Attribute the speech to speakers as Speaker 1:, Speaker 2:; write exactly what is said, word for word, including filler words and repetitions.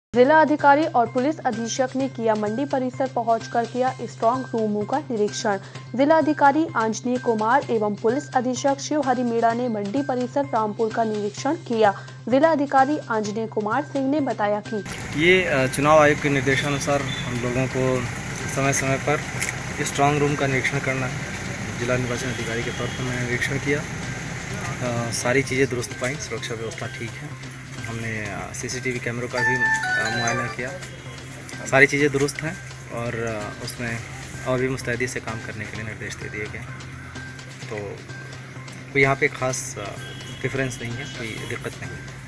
Speaker 1: जिला अधिकारी और पुलिस अधीक्षक ने किया मंडी परिसर पहुंचकर किया स्ट्रांग रूमों का निरीक्षण। जिला अधिकारी आंजनेय कुमार एवं पुलिस अधीक्षक शिवहरि मीणा ने मंडी परिसर रामपुर का निरीक्षण किया। जिला अधिकारी आंजनेय कुमार सिंह ने बताया कि
Speaker 2: ये चुनाव आयोग के निर्देशानुसार हम लोगों को समय समय पर स्ट्रांग रूम का निरीक्षण करना है। जिला निर्वाचन अधिकारी के तौर पर मैंने निरीक्षण किया, आ, सारी चीज़ें दुरुस्त पाई, सुरक्षा व्यवस्था ठीक है। हमने सीसीटीवी कैमरों का भी मुआयना किया, सारी चीज़ें दुरुस्त हैं और उसमें और भी मुस्तैदी से काम करने के लिए निर्देश दे दिए गए। तो कोई यहाँ पे ख़ास डिफरेंस नहीं है, कोई दिक्कत नहीं है।